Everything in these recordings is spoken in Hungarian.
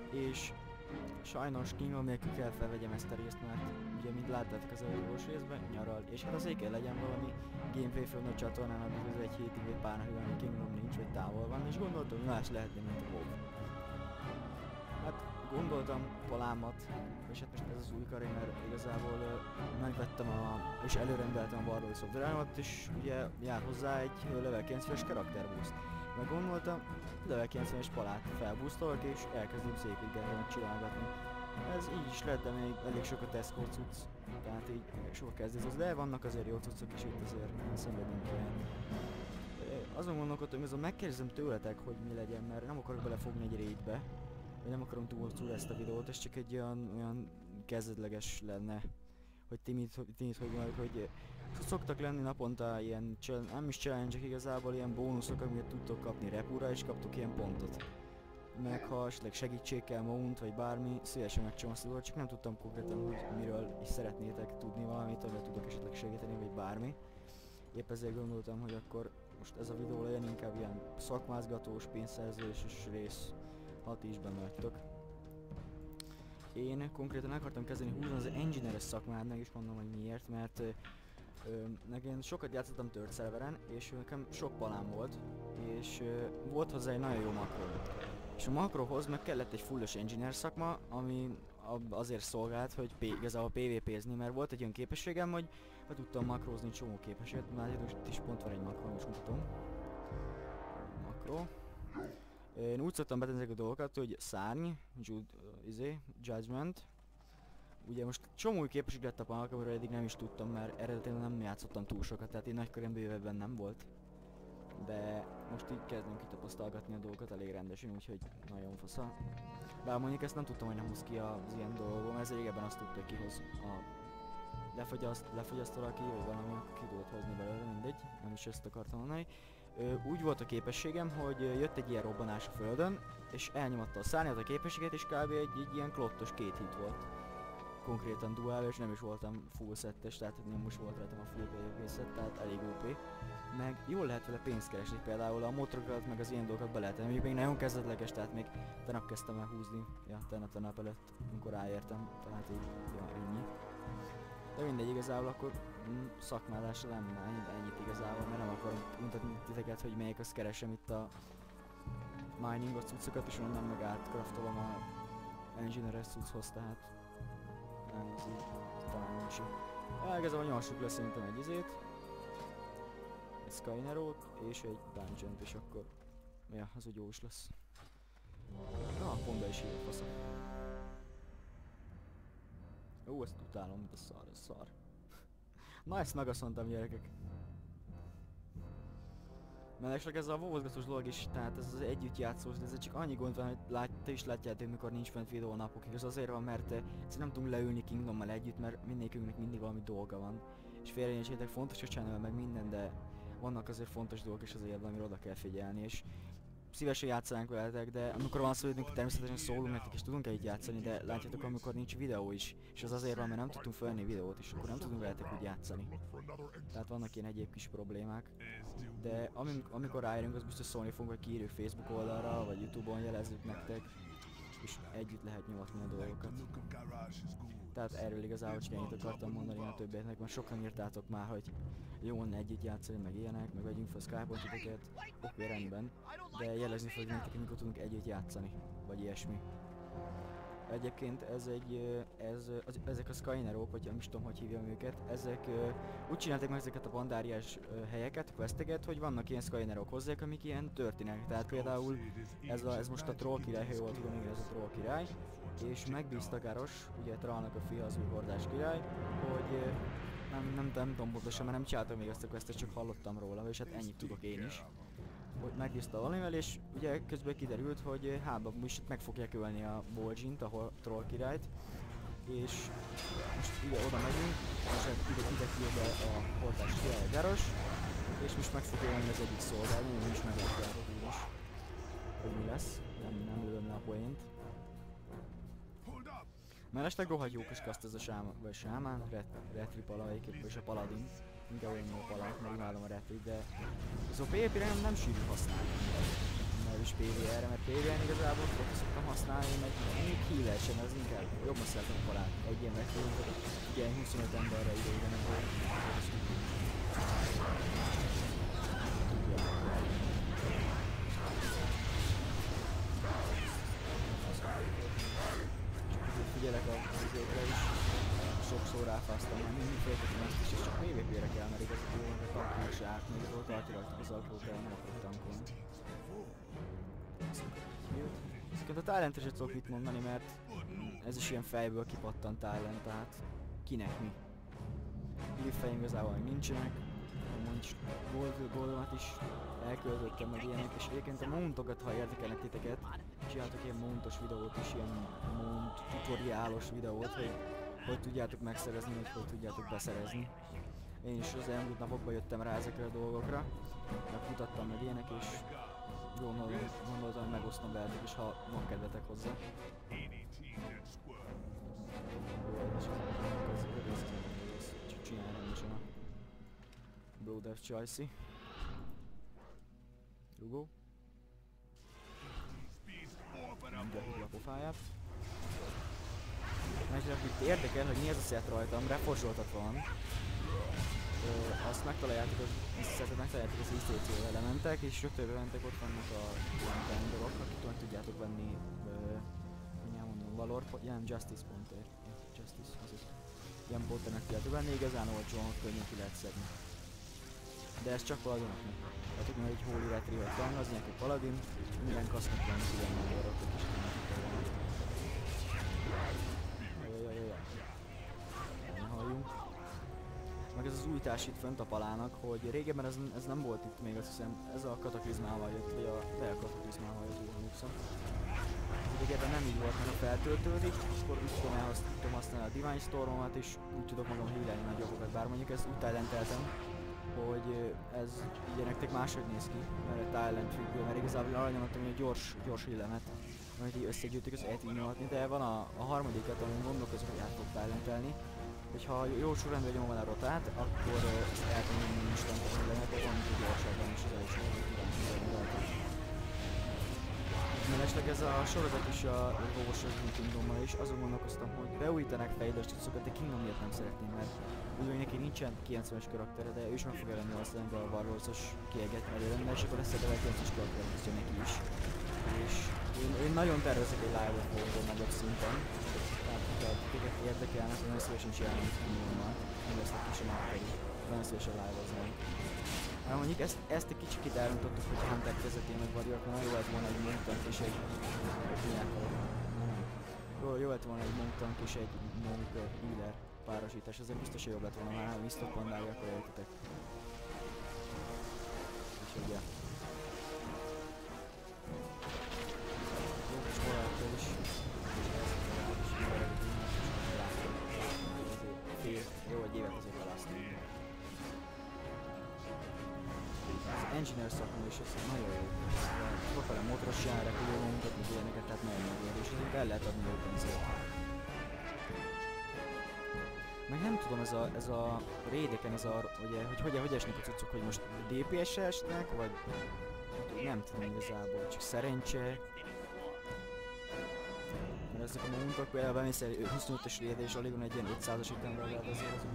és sajnos kínálom nélkül kell felvegyem ezt a részt, mert ugye mint láttátok az előző részben, nyaral, és hát azért kell legyen valami gameplay film a csatornán, amikor egy hétig vagy pár napig, ami Kingdom nincs, vagy távol van, és gondoltam, hogy más lehetne, mint a WoW. Hát gondoltam palámat, és hát most ez az új karé, mert igazából megvettem és előrendeltem a Warlord szoftverámat, és ugye jár hozzá egy level 90-es karakterboost. Meg gondoltam, level 90-es palát felboostolok, és elkezdem szépítgetni, meg csinálgatni. Ez így is lett, de még elég sok a Tesco cucc, tehát így sok kezdőzőz, de vannak azért jó cuccok is itt, azért szenvedni kell. Azon gondolkodtam, hogy megkérdezem tőletek, hogy mi legyen, mert nem akarok belefogni egy raidbe, vagy nem akarom túl ezt a videót, ez csak egy olyan kezdetleges lenne, hogy ti mit hogy gondolok, hogy szoktak lenni naponta ilyen, nem is challenge-ek igazából, ilyen bónuszok, amiket tudtok kapni repúra, és kaptok ilyen pontot. Meg ha esetleg segítség kell mount, vagy bármi, szívesen megcsinálom, csak nem tudtam konkrétan, hogy miről is szeretnétek tudni valamit, amivel tudok esetleg segíteni, vagy bármi. Épp ezért gondoltam, hogy akkor most ez a videó legyen inkább ilyen szakmázgatós, pénzszerzéses rész, ha ti is benne vagytok. Én konkrétan akartam kezdeni húzni az engineer-es szakmát, meg is mondom, hogy miért, mert nekem sokat játszottam tört szerveren, és nekem sok palám volt, és volt hozzá egy nagyon jó makró. És a makrohoz meg kellett egy fullos engineer szakma, ami azért szolgált, hogy igazából PvP-zni, mert volt egy olyan képességem, hogy tudtam makrózni csomó képességet, már itt is pont van egy makró, is mutatom. Makró. Én úgy szoktam betenni ezeket a dolgokat, hogy szárny, judgment. Ugye most csomó képesség lett a palmak, amiről eddig nem is tudtam, mert eredetileg nem játszottam túl sokat, tehát én nagykorán bővebben nem volt. De most így kezdem kitapasztalgatni a dolgokat elég rendesen, úgyhogy nagyon fasza. Bár mondjuk ezt nem tudtam, hogy nem hoz ki az ilyen dolgom, ez régebben azt tudta, hogy kihoz a lefogyasztol ki, vagy valami, akkor ki tudod hozni belőle, mindegy, nem is ezt akartam mondani. Úgy volt a képességem, hogy jött egy ilyen robbanás a földön, és elnyomatta a szárnyat a képességet, és kb. egy ilyen klottos 2 hit volt. Konkrétan duál, és nem is voltam full settes, tehát nem most volt rajtam a full PvP set, tehát elég OP. Meg jól lehet vele pénzt keresni, például a motorokat, meg az ilyen dolgokat be lehet tenni, még nagyon kezdetleges, tehát még tegnap kezdtem el húzni, ja, tegnap előtt, amikor ráértem, tehát így, ja, ennyi. De mindegy, igazából akkor szakmázásra nem ennyit igazából, mert nem akarom mutatni titeket, hogy melyik azt keresem itt a miningot cuccokat, és onnan meg átkraftolom a engineer-es cucchoz, tehát nem, ez így talán nincs így. Igazából nyorsuk lesz szerintem egy izét, egy Skynerót és egy dungeon-t, és akkor ja, az úgy jó is lesz. Na, pont be is hívott fasza. Ó, ezt utálom, mint a szar, ez szar. Na, ezt megaszontam, gyerekek. Mellesleg ez a vovozgatós dolog is, tehát ez az együtt játszós, de ez csak annyi gond van, hogy te is látjátok, mikor nincs fent videó napokig. Ez azért van, mert nem tudunk leülni Kingdommal együtt, mert mindenkinek mindig valami dolga van. És félreértsétek, fontos a channel meg minden, de vannak azért fontos dolgok is az életben, amire oda kell figyelni, és szívesen játszanánk veletek, de amikor van szó, hogy természetesen szólunk nektek és tudunk együtt játszani, de látjátok, amikor nincs videó is, és az azért van, mert nem tudtunk felvenni videót, és akkor nem tudunk veletek úgy játszani. Tehát vannak ilyen egyéb kis problémák, de amikor ráérünk, az biztos szólni fogunk, hogy kiírjuk Facebook oldalra, vagy YouTube-on jelezzük nektek, és együtt lehet nyomatni a dolgokat. Tehát erről igazából csak ennyit akartam mondani a többieknek, mert sokan írtátok már, hogy jó, együtt játszani, meg ilyenek, meg vegyünk fel Skype-ot titeket, oké, rendben, de jelezni fogjuk nektek, amikor tudunk együtt játszani, vagy ilyesmi. Egyébként ezek a Skynerok, vagy nem is tudom, hogy hívjam őket, ezek úgy csinálták meg ezeket a bandáriás helyeket, questeket, hogy vannak ilyen Skynerok hozzák, amik ilyen történnek. Tehát például ez most a troll király, ha jól tudom, igen, ez a troll király, és megbízta Garrosh, ugye Trollnak a fia, az új hordás király, hogy nem tudom pontosan, mert nem csináltam még ezt a questet, csak hallottam róla, és hát ennyit tudok én is. Hogy megbízta valamivel, és ugye közben kiderült, hogy most meg fogják ölni a Bolgint, a troll királyt, és most ugye oda megyünk, és ide küld be a hordás király Garrosh, és most meg fogja ölni az egyik szolgálni, én is meglátjátok így is, hogy mi lesz, nem lövöm le a poént. Mellesleg rohadt jó kis kaszt ez a sámán, retri pala egyébként, és a paladin. Inkább olyan jó palát, meg imádom a retrit, de ez a PvP-re nem sűrű használni. Nem is PvE-re, mert PvE-n igazából szoktam használni, meg healersen, az inkább jobban szeretem a palát. Egy ilyen megfogunk, ugye 25 emberre ide nem volt. Figyelek a vizékre is, sokszor ráfáztam, már mindig féltetem ezt is, és csak PvP-re kell, mert igazából a tankul is át, még ott eltirajtuk az alkót, de nem akarok tankolni. Ezeket a talent-re sem tudok mit mondani, mert ez is ilyen fejből kipattant talent, tehát kinek mi. Hívfeim igazából még nincsenek, nincs goldomat is elköltöttem meg ilyenek, és egyébként a mountokat, ha érdekelnek titeket, csináltok ilyen mountos videót is, ilyen mount tutoriálos videót, hogy tudjátok megszerezni, hogy tudjátok beszerezni. Én is az elmúlt napokban jöttem rá ezekre a dolgokra, megmutattam meg ilyenek, és gondoltam, hogy megosztom veletek is, ha van kedvetek hozzá. Csinálj rendesen a Broder Chelsea. Rugó. Mindjárt hívja a pofáját. Mert itt érdekel, hogy mi ez a szett rajtam, reforzsoltat van. Azt megtaláljátok, az ICC elementek, és rögtön bementek, ott vannak a ilyen dolgok, akitől tudjátok venni, mindjárt mondom, Valor, ilyen Justice pontért. Justice, az is. Ilyen potternek tudjátok venni, igazán olcsón, ott könnyen ki lehet szedni. De ez csak paladinoknak. Tehát úgy mondom, hogy Holy Retriever van, az ilyen egy paladin, minden kasznak van, ilyen Valorok, is halljunk. Meg ez az újítás itt fönt a palának, hogy régebben ez nem volt itt még, azt hiszem, ez a kataklizmával jött, vagy a kataklizmával jött, úgy hangszom. Régebben nem így volt, mert ha feltöltődik, akkor úgy tudom használni a Divine Stormomat, és úgy tudok magam healelni nagyobbakat, bár mondjuk ezt úgy talenteltem, hogy ez ugye nektek máshogy néz ki, mert a talent függő, mert igazából arra nyomottam, hogy a gyors healemet, amit így összegyűjtük, az lehet így nyomatni, de van a harmadikat, amin gondolkozok, hogy át fog talentelni. Hogyha jó sorrendben nyomom el a rotát, akkor el tudom nyomni instant healemet, de van, hogy gyorsabban is az első irányítani. Mellesleg ez a sorozat is a Vovos Kingdommal is, azon gondolkoztam, hogy beújítanak fejlődést cuccokat, de Kingdom miatt nem szeretném, mert úgy neki nincsen 90-es karaktere, de ő is meg fog jelenni aztán a Warlords-os kieget előrendel, és akkor lesz egy 90-es karakter, hogy neki is. És én nagyon tervezek egy live-ot fogom nagyobb szinten, tehát hogyha téged érdekelnek, nagyon szívesen csinálom itt Kingdommal, nem lesznek kis a máperi, nagyon szívesen live-oznánk. Mondjuk ezt egy kicsit elrontottuk, hogy Hunter vezetén meg vagyok, nagyon jó lett volna egy Monk és egy... Jó lett volna egy Monk és egy Monk healer párosítás, azért biztos, hogy jobb lett volna, már Mr. Pandálja, akkor értetek. Úgyhogy ja. Jó kis moráltól is. Jó, egy évet azért eláztam. Az engineer szakma is ez nagyon jó. Profile motoros jár, repülőmunkat, meg ilyeneket, tehát nagyon megér, és ezért el lehet adni jó pénzért. Meg nem tudom, ez a raideken, hogy esnek a cuccok, hogy most DPS-re esnek, vagy nem tudom igazából, csak szerencse. Mert ezek a muntok például bemész egy 25-ös raidre, és alig van egy ilyen 500-as itemre, de azért az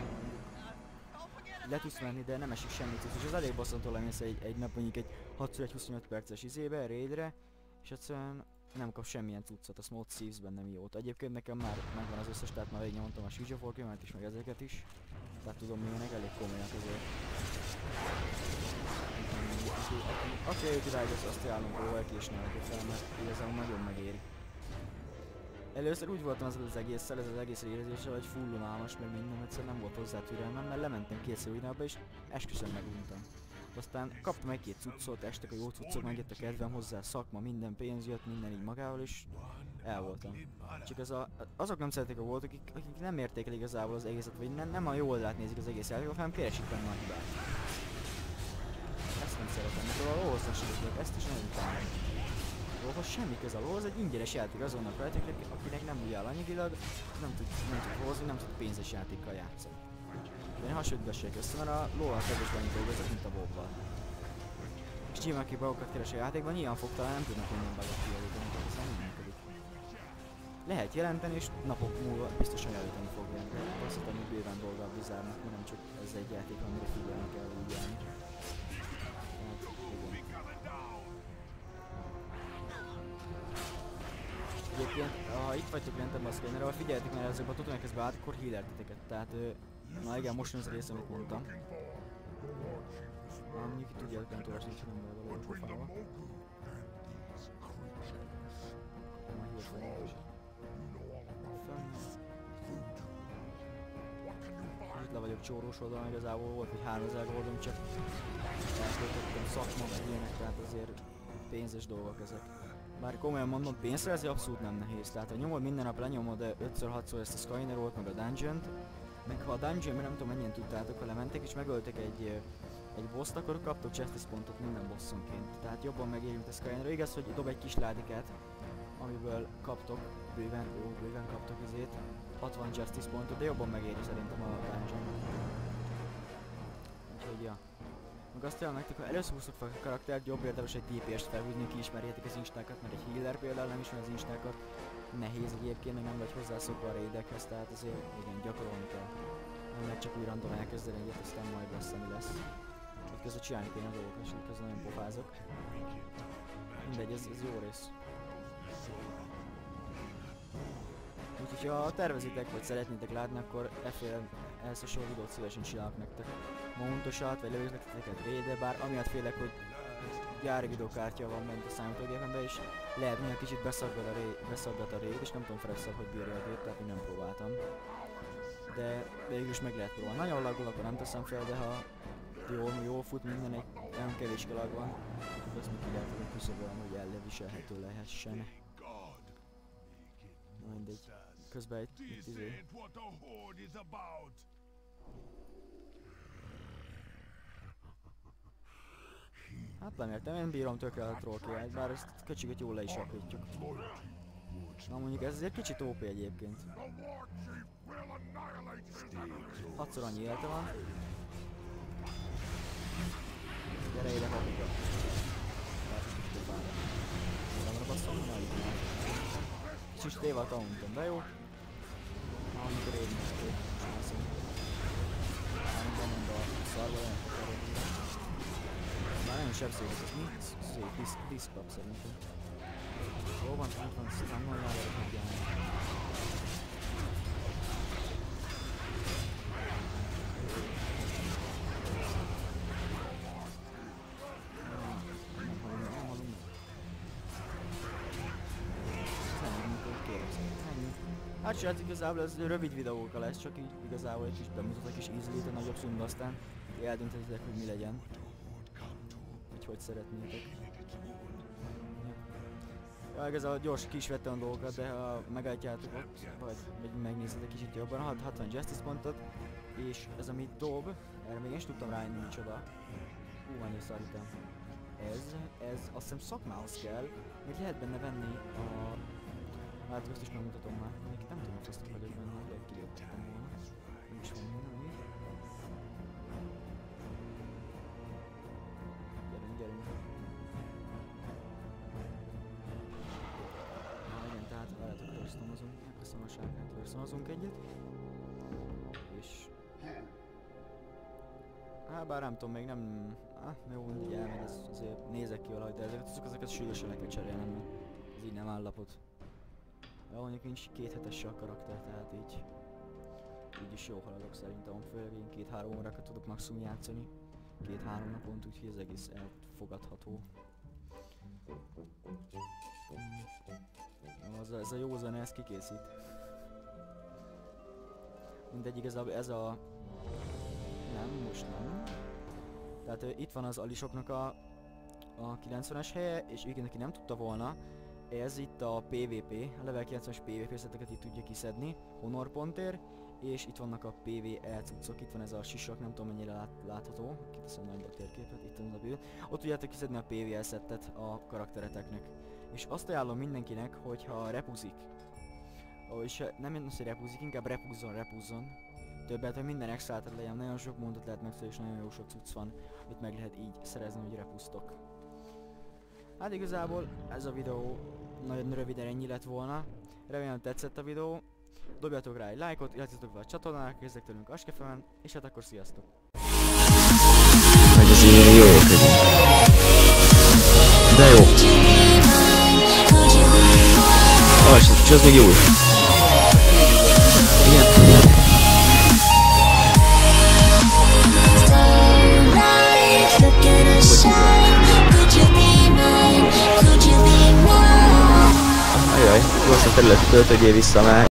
le tudsz menni, de nem esik semmit, és az elég bosszantól lemész egy nap mondjuk egy 6x25 perces izébe, raidre, és egyszerűen nem kap semmilyen cuccot, a Smooth Thieves-ben nem jót. Egyébként nekem már megvan az összes, tehát már végignyomtam a Siege of War is, meg ezeket is. Tehát tudom milyenek, elég komolyak azért. Aki eljött idáig, azt ajánlom próbálj ki és ne fel, mert igazából nagyon megéri. Először úgy voltam ezzel az egésszel, ez az egész érzéssel, hogy full unalmas, meg minden, egyszerűen nem volt hozzá türelmem, mert lementem kétszer ugyanabba és esküszöm meguntam. Aztán kaptam egy-két cuccot, estek a jó cuccok, megjött a kedvem hozzá, szakma, minden pénz jött, minden így magával, és el voltam. Csak azok nem szeretik a volt, akik nem érték el igazából az egészet, vagy nem a jó oldalát nézik az egész játékot, hanem keresik benne a hibát. Ezt nem szeretem, mert a lóhoz hasonlítok, ezt is nagyon utálom. Lóhoz semmi köze, a lóhoz egy ingyenes játék azonnak rajta, akinek nem úgy áll anyagilag, nem tud hozni, nem tud pénzes játékkal játszani. De én hasonlítgassék össze, mert a lóval kevésbé annyi dolgozik, mint a WoW-val. És nyilván aki bugokat keres a játékban, nyilván fog talán nem tudnak minden bugot kijavítani, tehát ez nem működik. lehet jelenteni, és napok múlva biztosan jelenteni fogják. De azt hiszem, hogy bőven dolga a Blizzardnak, nem csak ez egy játék, amire figyelni kell úgy járni. Egyébként, ha itt vagytok Rentemben a Skynerrel, figyeljetek, mert ezekben a tudományokhoz beállt, akkor healerteteket. Tehát, na igen, most jön az a rész, amit mondtam. Mondjuk itt tudjátok, nem tudás nincs, nem való pofába. Itt le vagyok csórós oldalon, igazából volt, hogy 3000 goldom, csak eltöltöttem szakma, meg ilyenek, tehát azért pénzes dolgok ezek. Bár komolyan mondom, pénzszerezni abszolút nem nehéz, tehát ha nyomod minden nap lenyomod 5-6-szor ezt a Skyner-ot, meg a dungeon-t, meg ha a dungeon-ben nem tudom mennyien tudtátok, ha lementek és megöltek egy boss-t, akkor kaptok justice pontot minden bosszonként. Tehát jobban megéri, mint a Skyner. Igaz, hogy dob egy kis ládikát, amiből kaptok, bőven kaptok ezért 60 justice pontot, de jobban megéri szerintem a dungeon. Úgyhogy ja. Meg azt jelen nektek, ha először húztok fel a karaktert, jobb érdemes egy DPS-t felhúzni, ki ismerjétek az instákat, mert egy healer például nem ismer az instákat. Nehéz egyébként, meg nem vagy hozzászokva a raidekhez, tehát azért igen, gyakorolni kell. Nem lehet csak úgy random elkezdeni egyet, aztán majd lesz, ami lesz. Úgyhogy közben csinálni kéne a dolgokat, és közben nagyon pofázok. Mindegy, ez jó rész. Úgyhogy ha tervezitek, vagy szeretnétek látni, akkor ehhez a sor videót szívesen csinálok nektek. Mountosat, vagy lövőznek titeket raidre, bár amiatt félek, hogy gyári videókártya van bent a számítógépemben, és lehet néha kicsit beszaggat a raid, és nem tudom feleszem, hogy bírja a gép, tehát még nem próbáltam. De végül is meg lehet próbálni. Nagyon laggol, akkor nem teszem fel, de ha jól fut minden, egy nagyon kevés lag van, akkor azt még ki lehet küszöbölni, hogy elviselhető lehessen. Mindegy. Közben itt izé. Hát nem értem, én bírom tökre a troll királyt, bár ezt köcsiget jól le is akítjuk. Na mondjuk ez azért kicsit OP egyébként. 6-szor annyi élete van. Gyere ide, papika. Nem rabasszom, na itt már. Kicsit téve a tauntom, de jó. Amikor érni is kell, csinálszom. Amikor mind a szarba olyan akarod. Már nagyon sebződik, ez mi? Szép, diszkap szerintem. Jó van, itt van, aztán nagyon járják megjelni. Hát srác, igazából ez rövid videókkal lesz, csak így igazából egy kis bemutatok és ízlít a nagyobb szumba, aztán eldönthetitek, hogy mi legyen. Hogy szeretnétek. Ja, igazából gyors ki is vettem a dolgokat, de ha megálltjátok ott, vagy megnézzetek kicsit jobban, 60 justice pontot, és ez amit dob, erre még én is tudtam rájönni micsoda. Mennyire szerintem. Ez azt hiszem szakmához kell, még lehet benne venni a... Hát ezt is megmutatom már, még nem tudom, hogy azt vagyok benne, hogy kiléptettem volna. Nem is van minden, Gyerünk. Na igen, tehát várjátok, rösszomozunk, megköszönöm a sárkát, rösszomozunk egyet. És... Hát bár nem tudom, még nem... Jó, mindig elmegy, azért nézek ki valahogy, de ezeket sűrűsen le kell cserélnem, mert ez így nem állapot. Ja, mondjuk nincs 2 hetes se a karakter, tehát így is jó haladok szerintem, főleg én 2-3 órákat tudok maximum játszani. 2-3 napont, úgyhogy ez egész elfogadható. Ez a jó zene, ez kikészít. Mindegy, igazából ez a... Nem, most nem. Tehát itt van az alisoknak a 90-es helye, és igen, aki nem tudta volna, ez itt a PvP, a level 90-es PvP szeteket itt tudja kiszedni, honor pontért, és itt vannak a PvE cuccok, itt van ez a sisak, nem tudom mennyire látható, kiteszem nagyba a térképet, itt van a bűn. Ott tudjátok kiszedni a PvE szettet a karaktereteknek. És azt ajánlom mindenkinek, hogyha repuzik, és nem az, hogy repuzik, inkább repuzzon. Többet, hogy minden extrát legyen, nagyon sok mondat lehet megszerni, és nagyon jó sok cucc van, amit meg lehet így szerezni, hogy repusztok. Hát igazából ez a videó nagyon röviden ennyi lett volna. Remélem tetszett a videó. Dobjatok rá egy lájkot, iratkozzatok fel a csatornára, kezdek tőlünk Askefemen, és hát akkor sziasztok! Meg az ilyen jó közé. De jó. És az még jó is. Igen. Ajaj, gyorsan területet töltődjél vissza már.